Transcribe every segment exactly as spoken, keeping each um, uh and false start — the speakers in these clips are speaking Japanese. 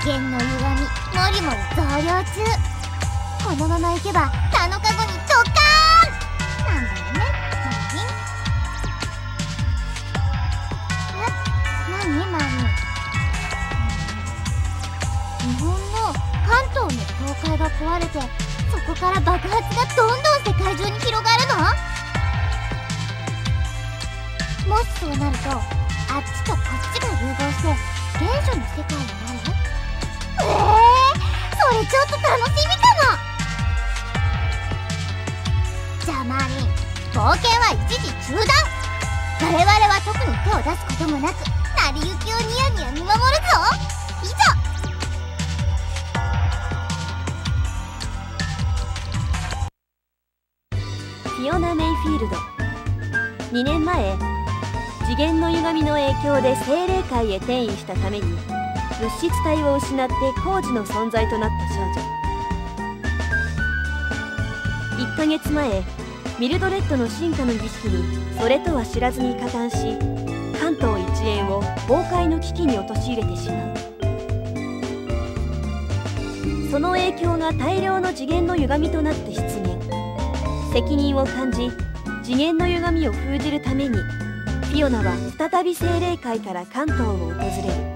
元の歪みもりもり増量中。このままいけばなのかごにドカーンなんだよね。なになになに日本の関東の教会が壊れて、そこから爆発がどんどん世界中に広がるの？もしそうなると、あっちとこっちが融合して原初の世界になる？えー、それちょっと楽しみかも。じゃあマーリン、冒険は一時中断。我々は特に手を出すこともなく成り行きをニヤニヤ見守るぞ。以上。 フィオナ・メイフィールド。にねんまえ、次元の歪みの影響で精霊界へ転移したために物質体を失って工事の存在となった少女。いっかげつまえ、ミルドレッドの進化の儀式にそれとは知らずに加担し、関東一円を崩壊の危機に陥れてしまう。その影響が大量の次元の歪みとなって出現。責任を感じ、次元の歪みを封じるためにフィオナは再び精霊界から関東を訪れる。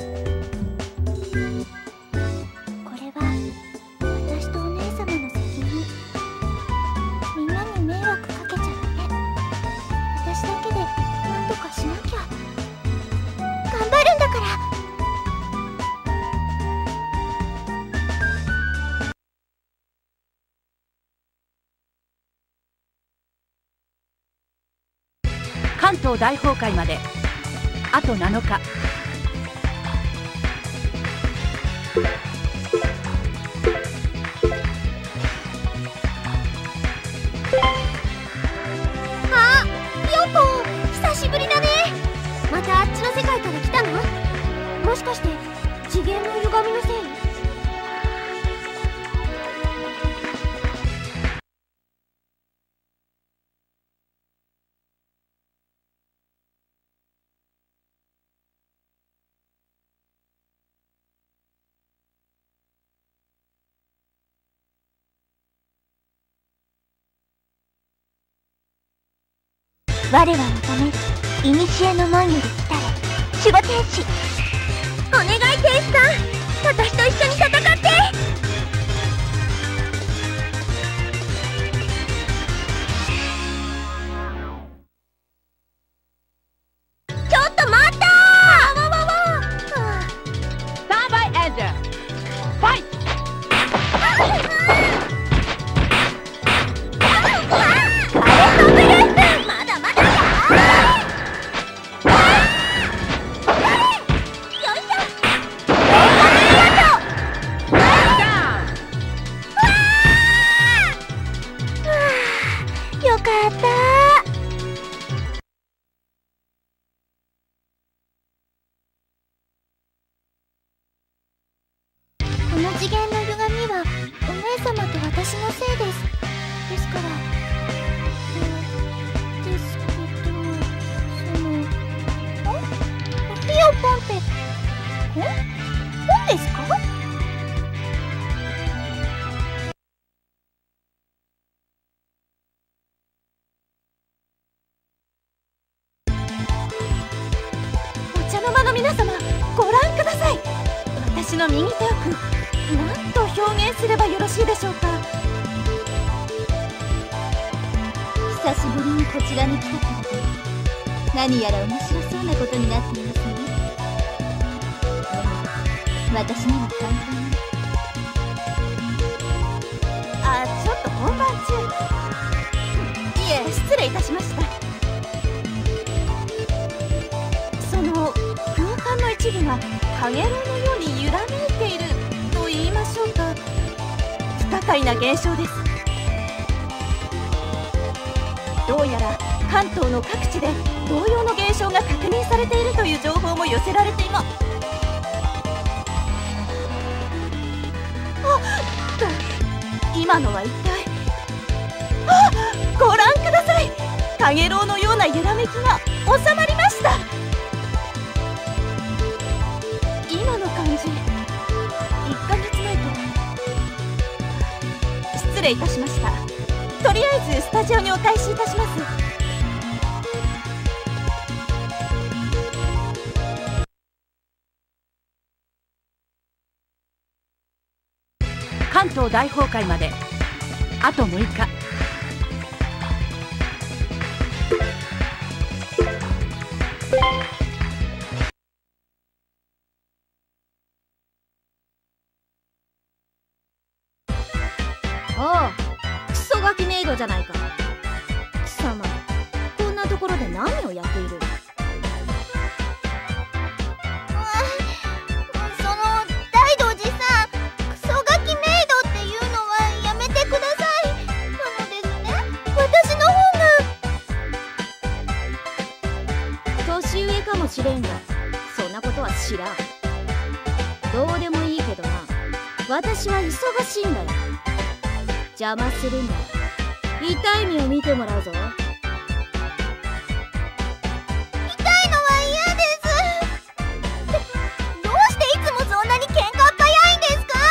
これは私とお姉様の責任。みんなに迷惑かけちゃダメ。私だけで何とかしなきゃ。頑張るんだから。 関東大崩壊まであとなのか。 あ、ヨポン、久しぶりだね。またあっちの世界から来たの？もしかして次元の歪みのせい？我らのため、いにしえの門より来たれ、守護天使。お願い天使さん、私と一緒に戦って。ちょっと待ったー。わわわわ。スタンバイエンジン、ファイト。この次元の歪みはお姉様と私のせいです。ですから、えー、ですけど、その、ん？ピオポンって、ん？本ですか？お茶の間の皆様、ご覧ください。私の右手奥、何と表現すればよろしいでしょうか。久しぶりにこちらに来たからで、何やら面白そうなことになっていますね。私には簡単に。あ、ちょっと本番中。いえ、失礼いたしました。その空間の一部がかげろうのように揺らめいていると言いましょうか。不可解な現象です。どうやら関東の各地で同様の現象が確認されているという情報も寄せられています。あ、今のは一体。あ、ご覧ください。かげろうのような揺らめきが収まりました。今の感じ、 失礼いたしました。とりあえずスタジオにお返しいたします。 関東大崩壊まであとむいか。 ああ、クソガキメイドじゃないか。貴様、こんなところで何をやっている？ その大道寺さん、クソガキメイドっていうのはやめてください。あのですね、私の方が年上かもしれんが、そんなことは知らん。どうでもいいけどな、私は忙しいんだよ。邪魔するんだ。痛い目を見てもらうぞ。 痛いのは嫌です。どうしていつもそんなに喧嘩っ早いんですか？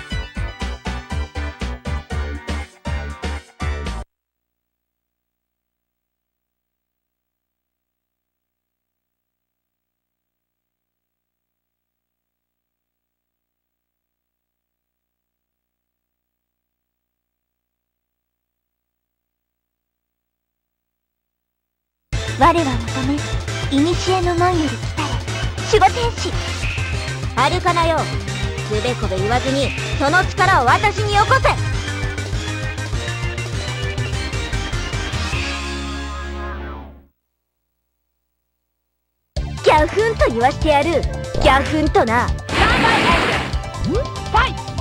我は求め、古の門より来たれ、守護天使。 はるかなよ、つべこべ言わずにその力を私によこせ。 ギャフンと言わしてやる。ギャフンとな。 ファイト。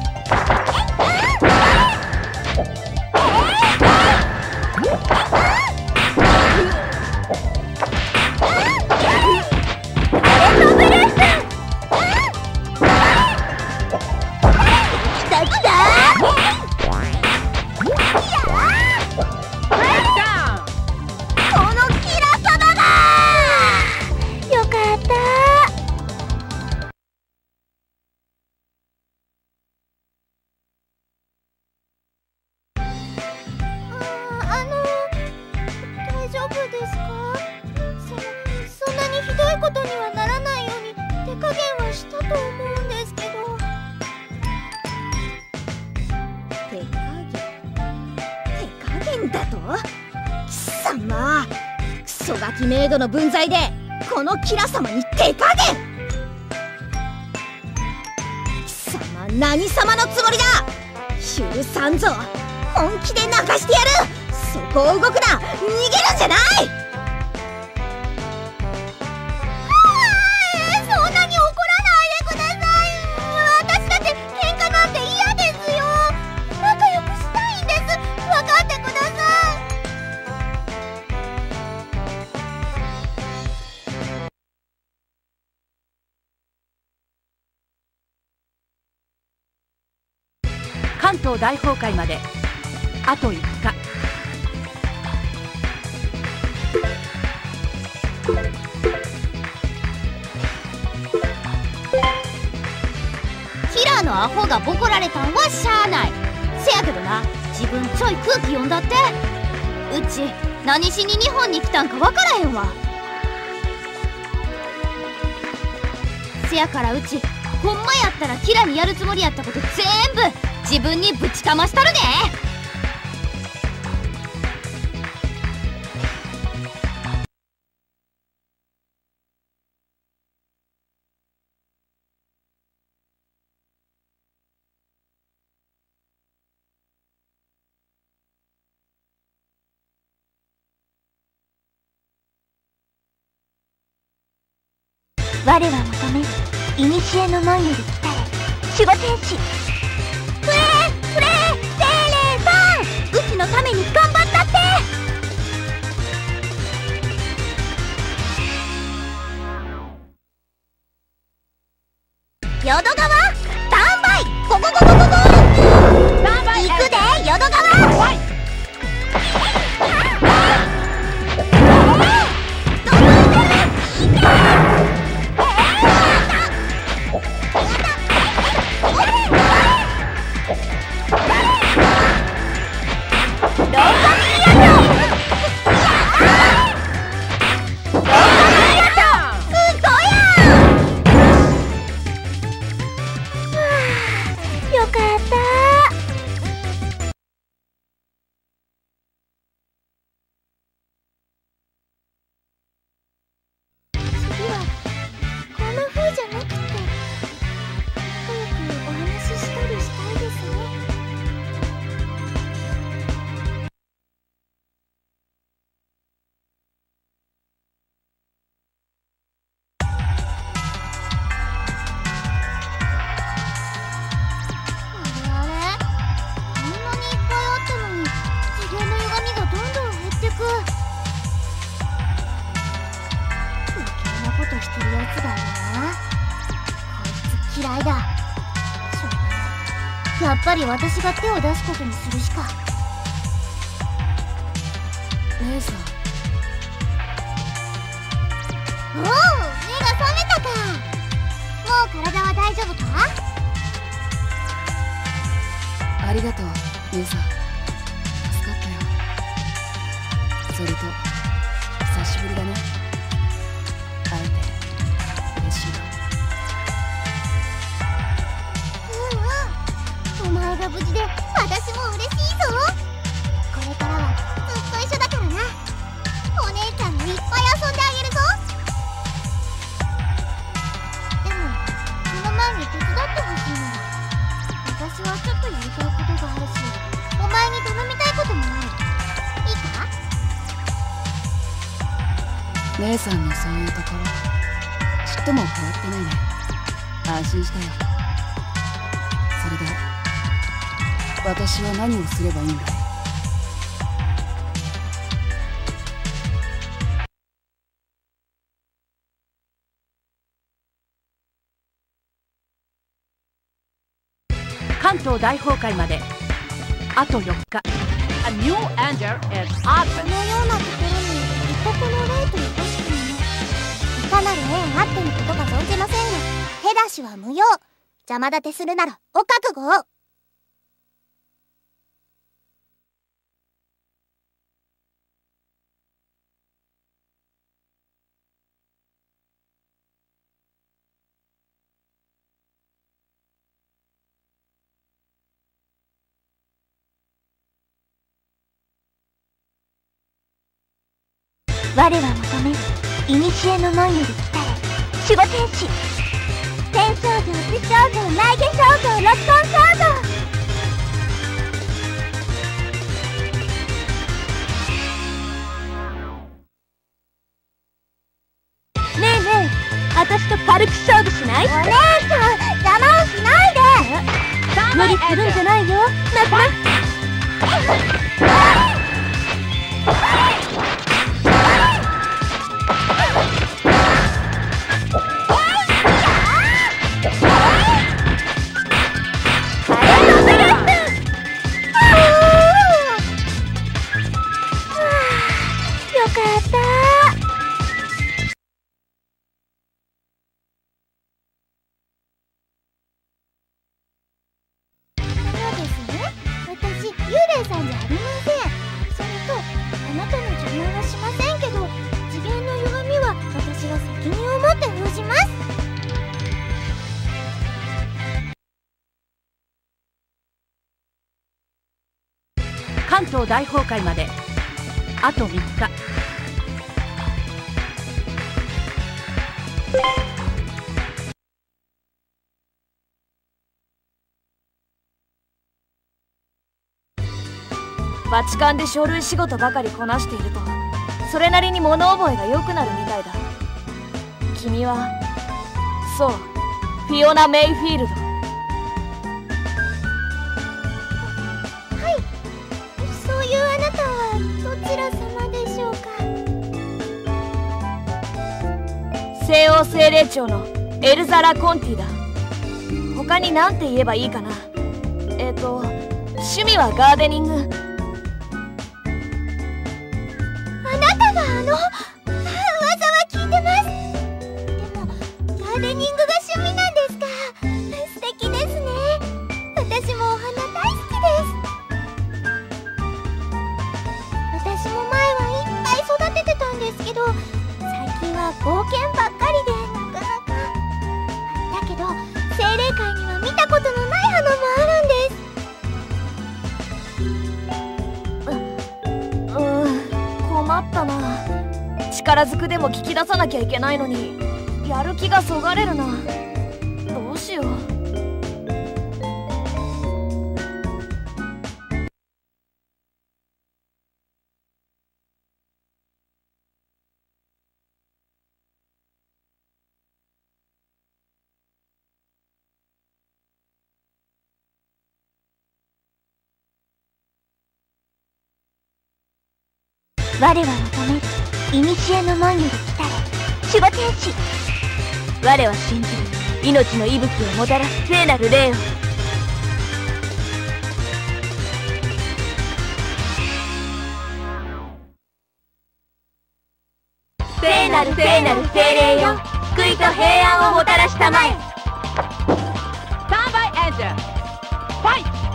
クソガキメイドの分際でこのキラ様に手加減。貴様何様のつもりだ。許さんぞ。本気で泣かしてやる。そこを動くな。逃げるんじゃない。 そんなに怒らないでください。私だって喧嘩なんて嫌ですよ。仲良くしたいんです。分かってください。 関東大崩壊まであといっか。 キラーのアホがボコられたんはしゃあない。せやけどな、自分ちょい空気読んだって。うち何しに日本に来たんかわからへんわ。せやからうちほんまやったらキラにやるつもりやったこと全部自分にぶちかましたるね。 我は求め、古の門より来たれ、守護天使。 フレーフレー精霊さん、うちのために頑張ったって。淀川スタンバイ。ゴゴゴゴゴゴ。行くで淀川。 嫌いだ。やっぱり私が手を出すことにするしか。 姉さん。 おお、目が覚めたか。もう体は大丈夫か？ ありがとう姉さん、助かったよ。それと久しぶりだね、会えて嬉しいよ。 うんうん、お前が無事で私も嬉しいぞ。これからはずっと一緒だからな。お姉ちゃんがいっぱい遊んであげるぞ。でもその前に手伝ってほしいのだ。私はちょっとやりたいことがあるし、お前に頼みたいこともある。いいか？ 姉さんのそういうところちっとも変わってないね。安心したよ。それで私は何をすればいいんだい？ 関東大崩壊まであとよっか。A new angel is こ open。 のようなところに異国の霊といたしくもの。いかなる縁あってのことか存じませんが、手出しは無用。邪魔立てするならお覚悟を。 我は求める古の門より来たれ守護天使天少女地少女内下少女六根少女。ねえねえ、私と軽く勝負しない？お姉さん邪魔をしないで。無理するんじゃないよ。なくな関東大崩壊まであとみっか。 バチカンで書類仕事ばかりこなしているとそれなりに物覚えが良くなるみたいだ。君はそうフィオナ・メイフィールド。 そういうあなたはどちら様でしょうか？ 西欧精霊長のエルザラ・コンティだ。他に何て言えばいいかな。えっと趣味はガーデニング。 あなたがあの噂は聞いてます。でもガーデニングが趣味なんですか？素敵ですね。私もお花大好きです。私も前はいっぱい育ててたんですけど、最近は冒険ばっかりでなかなか。だけど精霊界には見たことのない花もあるんです。 困ったな。力ずくでも聞き出さなきゃいけないのにやる気がそがれるな。どうしよう。 我は求める古の門より来たれ守護天使。我は信じる命の息吹をもたらす聖なる霊を。聖なる聖なる精霊よ、救いと平安をもたらしたまえ。 スタンバイエンジェルファイト。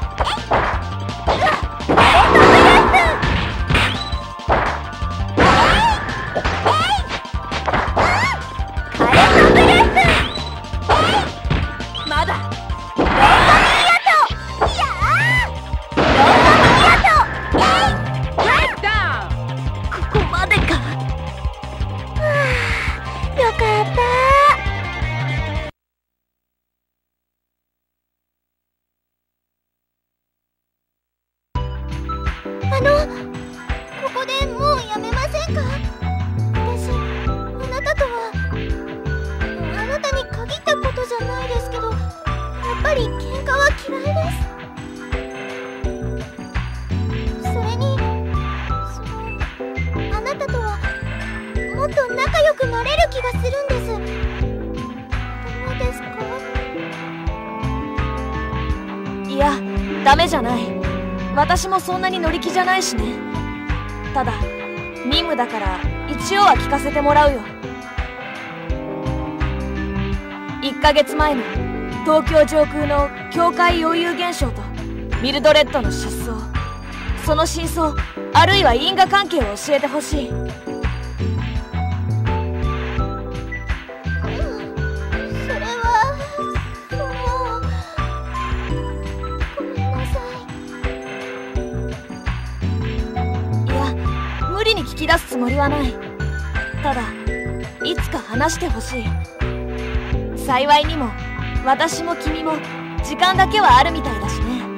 あの、ここでもうやめませんか？私、あなたとは、あなたに限ったことじゃないですけど、やっぱり喧嘩は嫌いです。それに、その、あなたとは、もっと仲良くなれる気がするんです。ダメですか？ いや、ダメじゃない。私もそんなに乗り気じゃないしね。ただ任務だから一応は聞かせてもらうよ。いっかげつまえの東京上空の境界溶融現象とミルドレッドの失踪、その真相あるいは因果関係を教えてほしい。聞き出すつもりはない。ただいつか話してほしい。幸いにも私も君も時間だけはあるみたいだしね。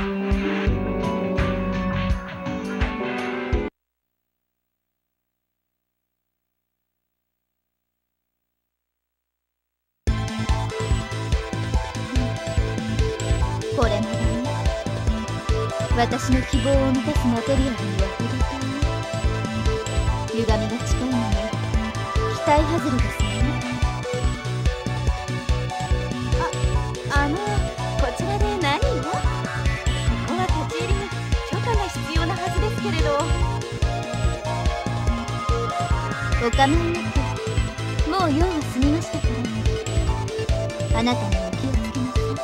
これまでね、私の希望を満たすマテリアルには程遠い。歪みが近いのに期待外れですね。あ、あの、こちらで何を？ここは立ち入りに許可が必要なはずですけれど。お構いなく、もう用は済みましたから。あなたにお気をつけなさい。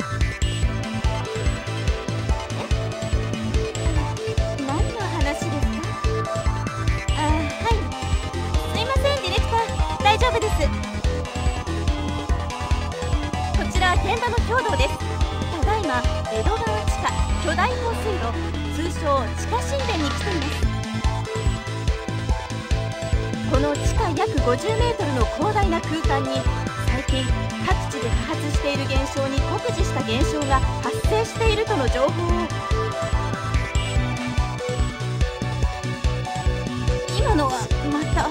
え？何の話ですか？大丈夫です。こちら現場の兵道です。ただいま江戸川地下巨大放水路、通称地下神殿に来ています。この地下約ごじゅうメートルの広大な空間に最近各地で多発している現象に酷似した現象が発生しているとの情報を。今のはまた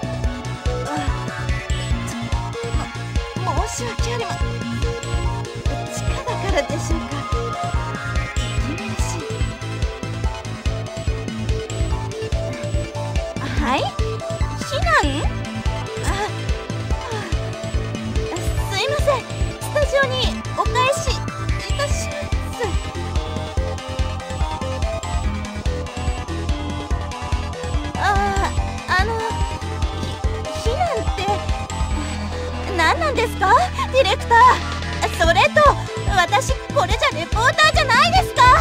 申し訳ありません。地下だからでしょうか。息苦しい。はい？避難？あ、すいません。スタジオにお返しいたします。あ、あの、ひ避難って何なんですか？ディレクター。それと私これじゃレポーターじゃないですか。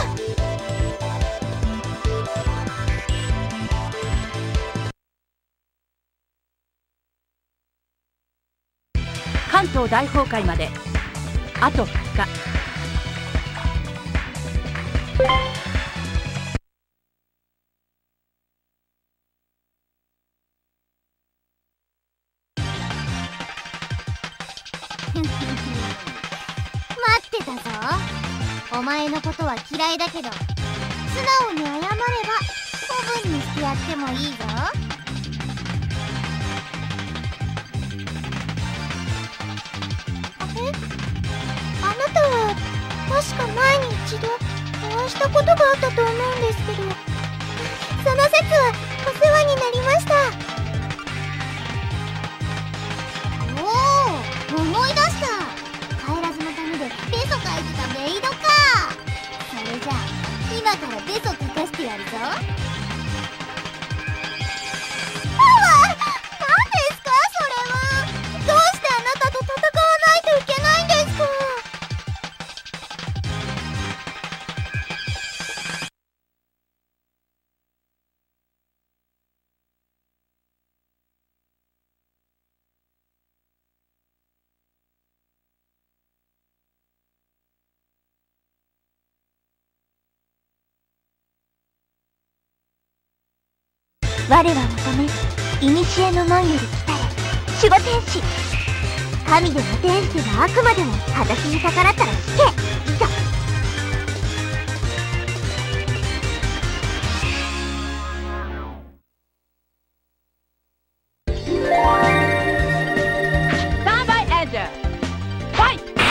関東大崩壊まであとふつか。 待ってたぞ。お前のことは嫌いだけど素直に謝れば処分にしてやってもいいぞ。え？あなたは確か前に一度お会いしたことがあったと思うんですけど、その説はお世話になりました。おお、思い出した。 べそかかしてやるぞ。あわ、何ですかそれは。どうしてあなたと戦わないといけないんですか。我は求め、古の門より来たれ、守護天使。神でも天使でも悪魔でも私に逆らったら死刑。いざ。 スタンバイエンジェルファイト。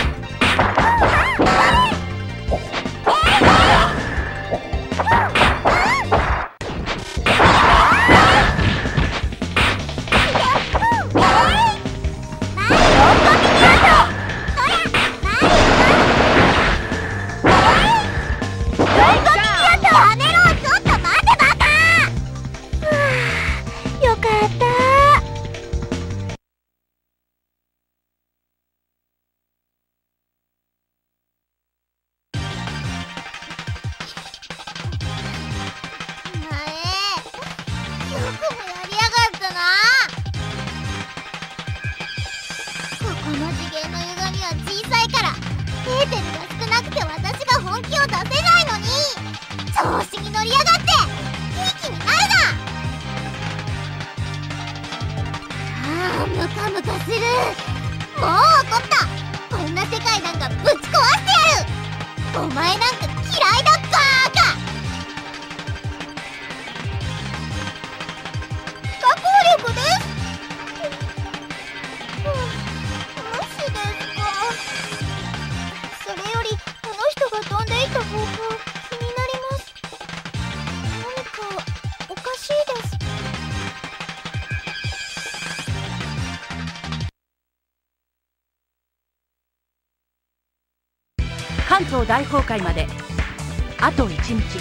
関東大崩壊まであといちにち。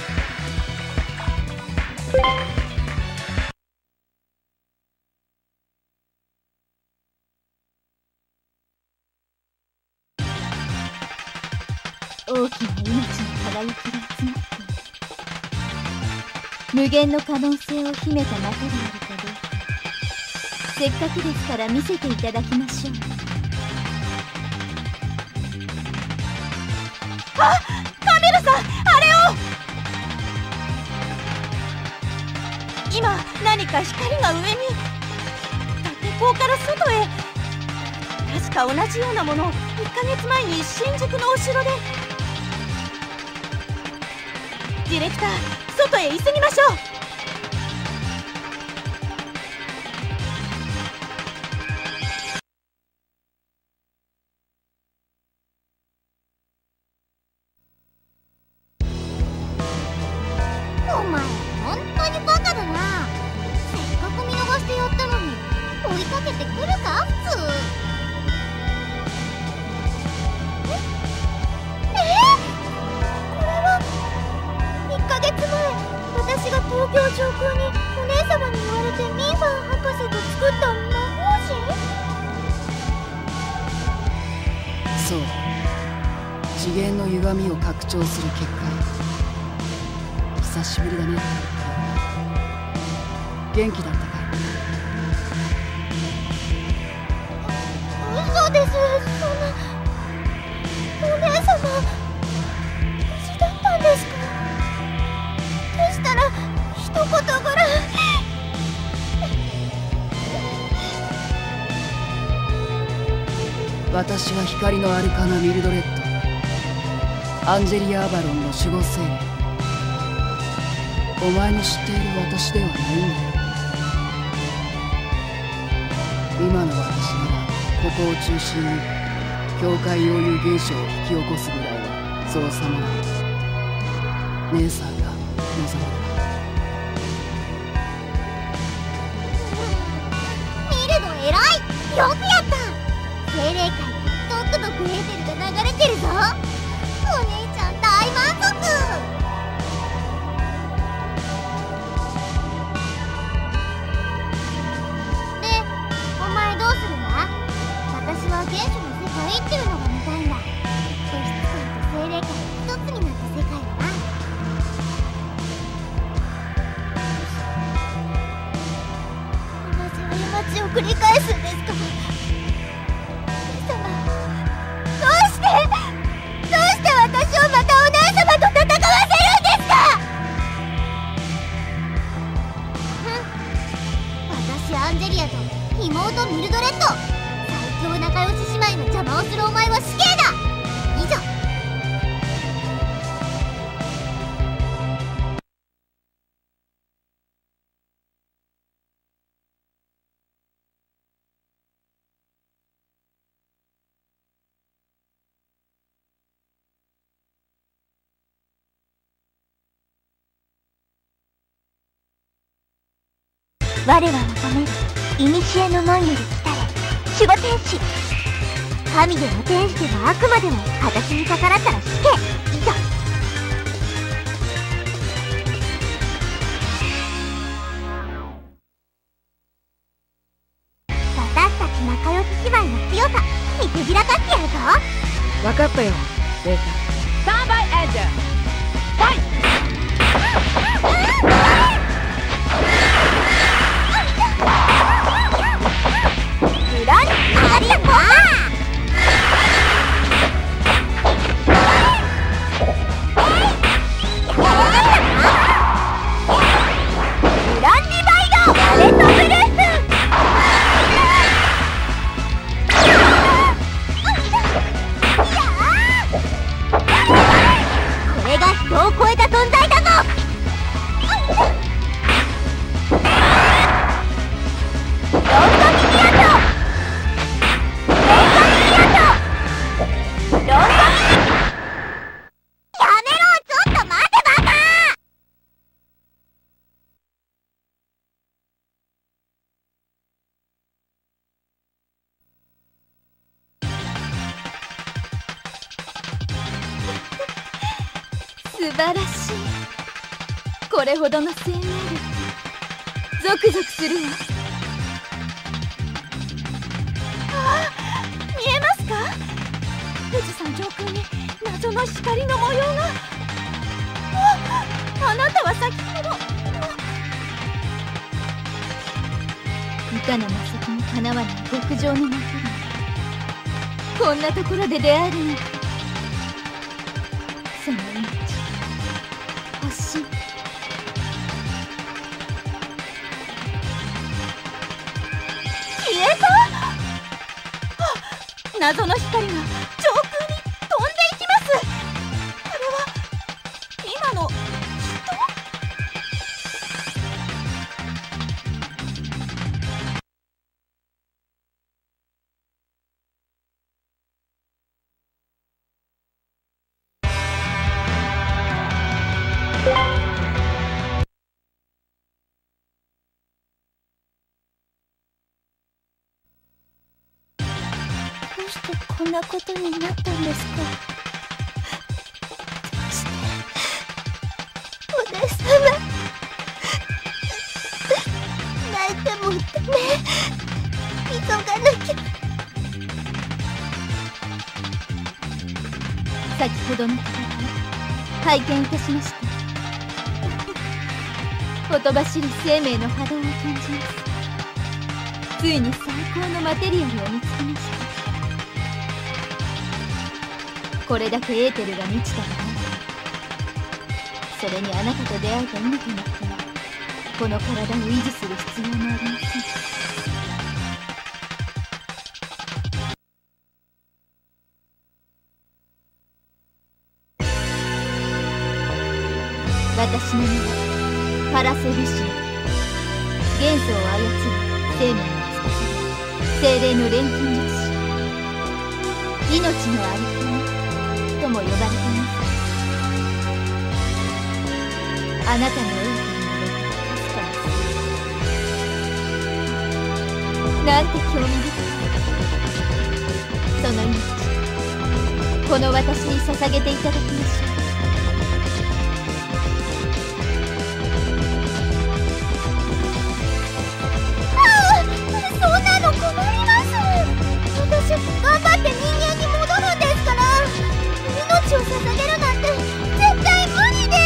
大きな命の輝きが集まって無限の可能性を秘めた中であるかどうか、せっかくですから見せていただきましょう。 あ、カメルさん、あれを。今何か光が上に。縦溝から外へ。確か同じようなものをいっかげつまえに新宿のお城で。ディレクター、外へ急ぎましょう。 お前本当にバカだな。せっかく見逃してやったのに追いかけてくるか普通。ええこれはいっかげつまえ、私が東京上空にお姉様に言われてミーファー博士と作った魔法陣。 そう、次元の歪みを拡張する結果。久しぶりだね。元気だったかい？ 嘘です。そんな。お姉様無事だったんですか？でしたら一言ぐらい。 私は光のアルカナ・ミルドレッド、アンジェリア・アバロンの守護生命。お前の知っている私ではないんだよ。今の私ならここを中心に境界溶融現象を引き起こすぐらいのそうさまな姉さんが望む。 見るの偉い。よくやった。精霊界でドクドクエーテルが流れてるぞ。お姉ちゃん大満足。 我は求める古の門より来たれ守護天使。神でも天使でも悪魔でも形に逆らったら死刑。以上。私たち仲良し姉妹の強さ見せびらかしてやるぞ。 分かったよ、レイさん。 スタンバイエンジンファイト。 グランありがとう。グランディバイドバレットブルース。これが人を超えた存在だぞ。ロンドミニアントロンドミニアントやめろ、ちょっと待てバカ。 素晴らしい。これほどの生命力、ゾクゾクするわ。ああ、見えますか？富士山上空に謎の光の模様が。あ、あなたは先ほど。いかな魔石もかなわない極上の魔法。こんなところで出会えるなんて。その命欲しい。消えた。あ、謎の光が上空に飛んでいきます。あれは今の人？どうしてこんなことになったんですか？どうしてお姉様。泣いてもダメ。急がなきゃ。先ほどの戦い拝見いたしました。ほとばしる生命の波動を感じます。ついに最高のマテリアルを見つけました。これだけエーテルが満ちたのなら、それにあなたと出会えた今となってはこの体を維持する必要もありません。私の名はパラセルシア。元素を操る生命の司で精霊の錬金術師、命のアルケミとも呼ばれています。あなたのエーテルの助かます。なんて興味深い。その命、この私に捧げていただきましょう。そんなの困ります。私頑張って人間に戻るんですから。命を捧げるなんて絶対無理です。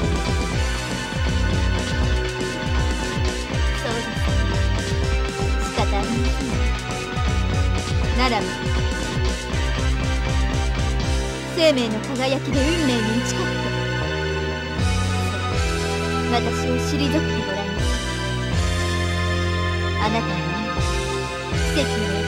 そうですね、仕方ありません。ならば生命の輝きで運命に打ち勝って私を退けてごらんなさい。あなたの奇跡の枝。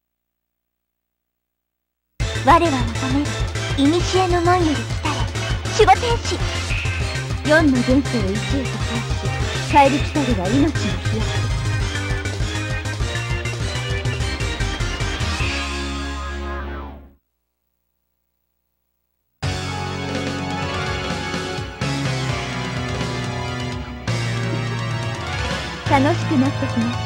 我は求める古の門より来たれ守護天使。四の元素を一へと通し、帰り来たるは命の飛躍。楽しくなってきました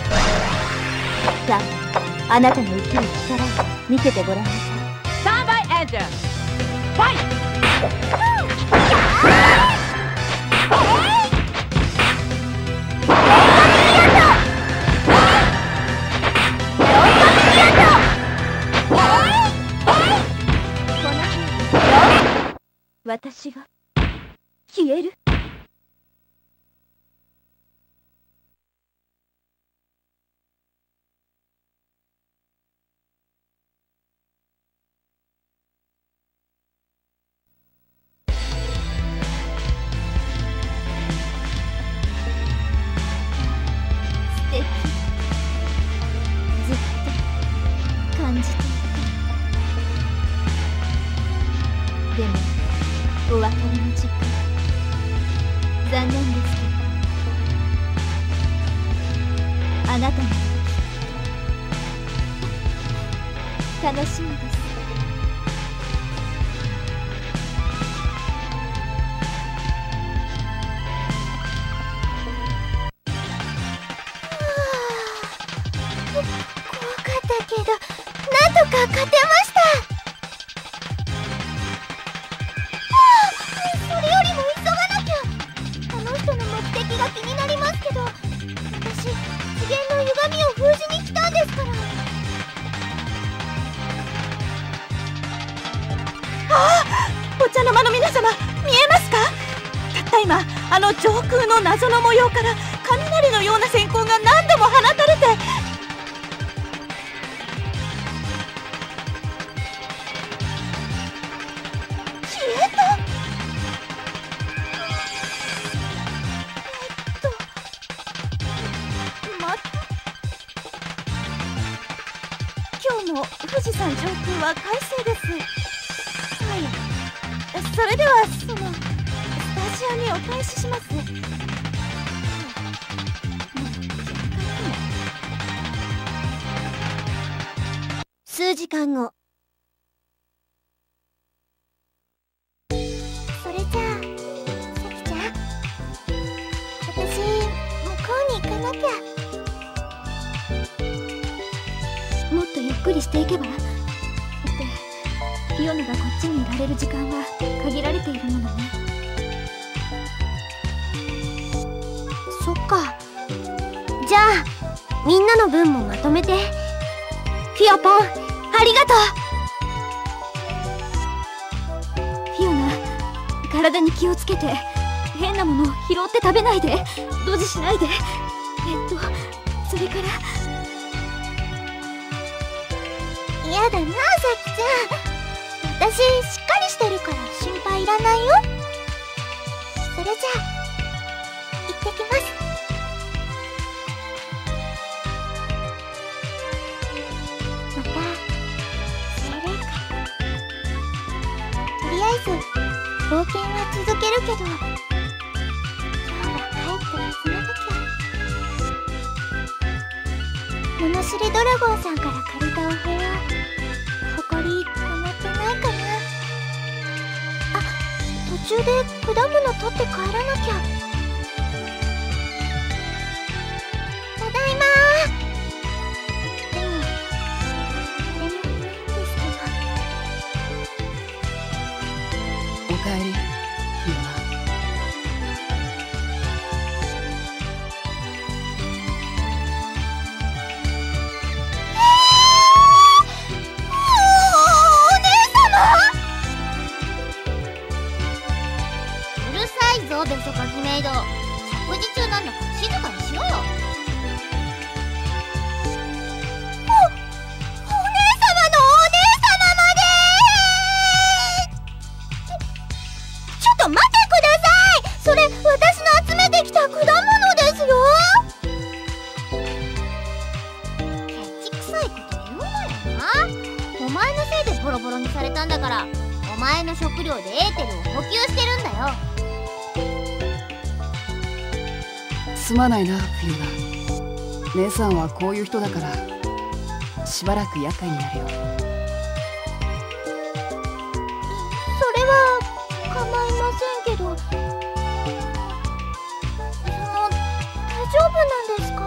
。さあ、あなたの生きる力を見せてごらんなさい。 スタンバイエンジェルファイト。 私が消える。素敵。ずっと感じていた。でもお別れの時間、残念ですけど、あなたの楽しみです。怖かったけど、なんとか勝てました。が気になりますけど、私次元の歪みを封じに来たんですから。 ああ、お茶の間の皆様、見えますか？たった今、あの上空の謎の模様から雷のような閃光が何度も放たれて、消えた。今日も富士山上空は快晴です。はい、それではそのスタジオにお返しします。 数時間後。それじゃあさきちゃん、私向こうに行かなきゃ。もっとゆっくりしていけば。だってフィオナがこっちにいられる時間は限られているものね。そっか。じゃあみんなの分もまとめて。フィオポン、ありがとう。フィオナ、体に気をつけて。変なもの拾って食べないで。ドジしないで。えっとそれから、やだな、さきちゃん。私しっかりしてるから心配いらないよ。それじゃあ行ってきます。また精霊会。とりあえず冒険は続けるけど、今日は帰って休まなきゃ。物知りドラゴンさんから借りたお部屋、埃溜まってないかな。あ、途中で果物取って帰らなきゃ。ただいまー。でもあれもいいんですけど。 おかえり、フィオナ。 ベソカヒメイド、食事中なんだから静かにしろよ。お、お姉様のお姉様まで。ち, ちょっと待ってください。それ私の集めてきた果物ですよ。ケチくさいこと言うなよな。お前のせいでボロボロにされたんだから、お前の食料でエーテルを補給してるんだよ。 すまないなフィオナ。姉さんはこういう人だからしばらく厄介になるよ。 それは構いませんけど、あの大丈夫なんですか？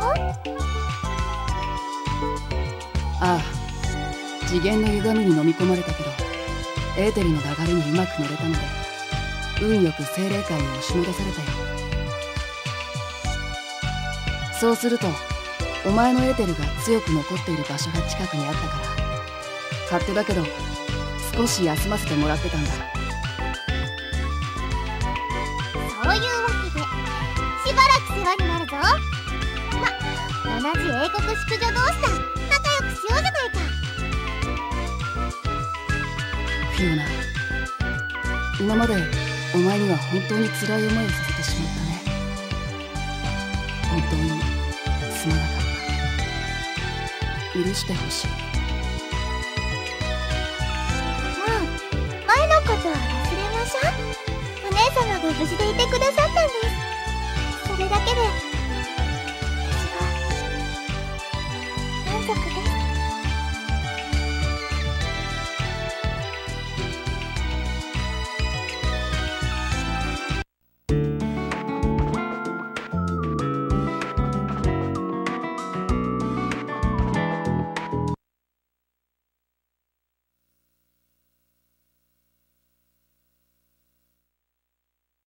ああ、次元の歪みに飲み込まれたけどエーテルの流れにうまく乗れたので運よく精霊界に押し戻されたよ。そうするとお前のエーテルが強く残っている場所が近くにあったから勝手だけど少し休ませてもらってたんだ。 そういうわけでしばらく世話になるぞ。ま、同じ英国淑女同士だ。仲良くしようじゃないか。 フィオナ、今までお前には本当に辛い思いをさせてしまったね。本当にすまなかった。許してほしい。 もう前のことは忘れましょう。お姉様が無事でいてくださったんです。それだけで